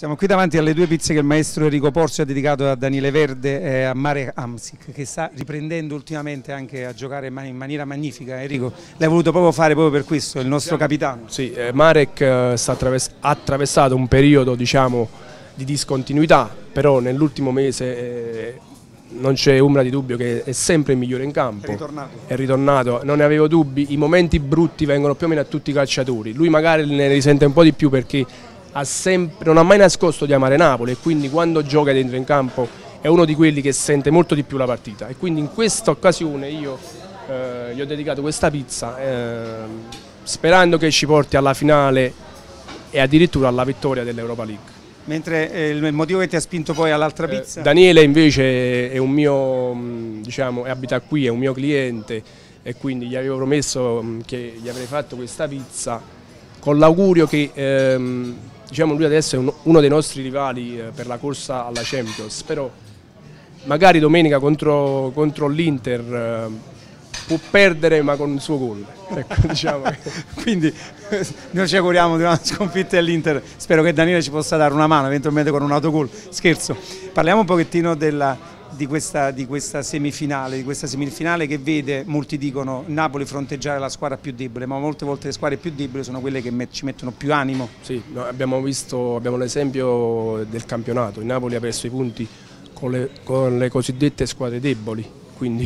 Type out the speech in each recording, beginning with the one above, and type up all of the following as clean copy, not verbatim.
Siamo qui davanti alle due pizze che il maestro Enrico Porzio ha dedicato a Daniele Verde e a Marek Hamsik, che sta riprendendo ultimamente anche a giocare in maniera magnifica. Enrico, l'hai voluto proprio fare proprio per questo, il nostro capitano. Sì, Marek ha attraversato un periodo, diciamo, di discontinuità, però nell'ultimo mese non c'è ombra di dubbio che è sempre il migliore in campo. È ritornato, non ne avevo dubbi. I momenti brutti vengono più o meno a tutti i calciatori, lui magari ne risente un po' di più perché non ha mai nascosto di amare Napoli e quindi quando gioca dentro in campo è uno di quelli che sente molto di più la partita, e quindi in questa occasione io gli ho dedicato questa pizza sperando che ci porti alla finale e addirittura alla vittoria dell'Europa League. Mentre il motivo che ti ha spinto poi all'altra pizza? Daniele invece è un mio, diciamo, abita qui, è un mio cliente, e quindi gli avevo promesso che gli avrei fatto questa pizza con l'augurio che diciamo, lui adesso è uno dei nostri rivali per la corsa alla Champions, però magari domenica contro l'Inter può perdere ma con il suo gol. Ecco, diciamo che... Quindi noi ci auguriamo di una sconfitta dell'Inter, spero che Daniele ci possa dare una mano, eventualmente con un autogol. Scherzo. Parliamo un pochettino di questa semifinale che vede, molti dicono, Napoli fronteggiare la squadra più debole, ma molte volte le squadre più deboli sono quelle che ci mettono più animo. Sì, no, abbiamo l'esempio del campionato, il Napoli ha perso i punti con le cosiddette squadre deboli, quindi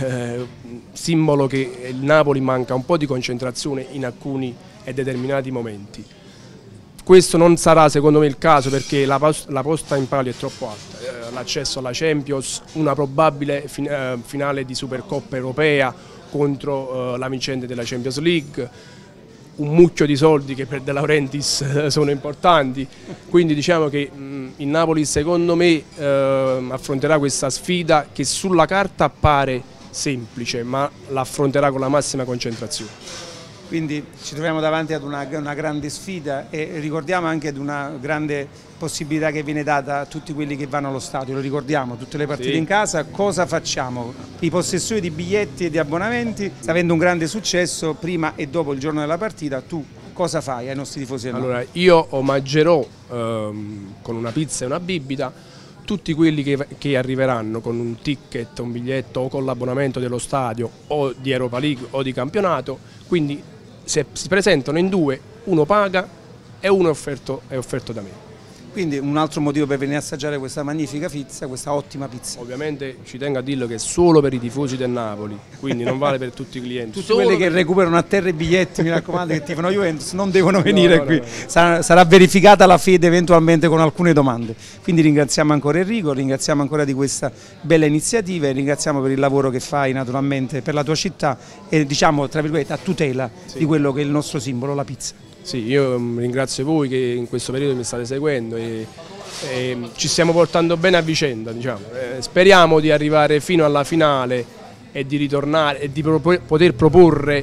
simbolo che il Napoli manca un po' di concentrazione in alcuni e determinati momenti. Questo non sarà secondo me il caso perché la posta in palio è troppo alta, l'accesso alla Champions, una probabile finale di Supercoppa europea contro la vincente della Champions League, un mucchio di soldi che per De Laurentiis sono importanti, quindi diciamo che il Napoli secondo me affronterà questa sfida che sulla carta appare semplice, ma la affronterà con la massima concentrazione. Quindi ci troviamo davanti ad una grande sfida e ricordiamo anche ad una grande possibilità che viene data a tutti quelli che vanno allo stadio, lo ricordiamo, tutte le partite in casa. Cosa facciamo? I possessori di biglietti e di abbonamenti, sta avendo un grande successo prima e dopo il giorno della partita, tu cosa fai ai nostri tifosi? Allora, io omaggerò con una pizza e una bibita tutti quelli che arriveranno con un ticket, un biglietto o con l'abbonamento dello stadio o di Europa League o di campionato, quindi se si presentano in due, uno paga e uno è offerto da me. Quindi un altro motivo per venire a assaggiare questa magnifica pizza, questa ottima pizza. Ovviamente ci tengo a dirlo che è solo per i tifosi del Napoli, quindi non vale per tutti i clienti. Tutti quelli che recuperano a terra i biglietti, mi raccomando, che tifano Juventus, non devono venire qui. Sarà verificata la fede eventualmente con alcune domande. Quindi ringraziamo ancora Enrico, ringraziamo ancora di questa bella iniziativa e ringraziamo per il lavoro che fai naturalmente per la tua città e diciamo tra virgolette a tutela di quello che è il nostro simbolo, la pizza. Sì, io ringrazio voi che in questo periodo mi state seguendo e ci stiamo portando bene a vicenda, diciamo. Speriamo di arrivare fino alla finale e di ritornare e di poter proporre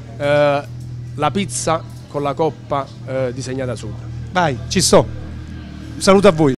la pizza con la coppa disegnata sopra. Vai, ci sto. Un saluto a voi.